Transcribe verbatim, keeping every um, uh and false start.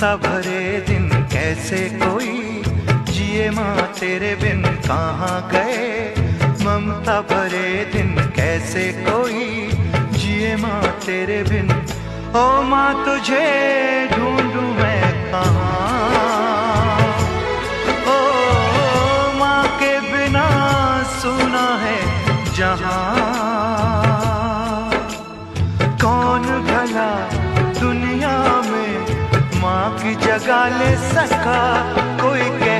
ममता भरे दिन कैसे कोई जिए माँ तेरे बिन कहाँ गए। ममता भरे दिन कैसे कोई जिए माँ तेरे बिन। ओ माँ तुझे ढूंढूं मैं कहाँ। ओ माँ के बिना सुना है जहाँ। कौन भला दुनिया में माँ की जगह ले सका कोई।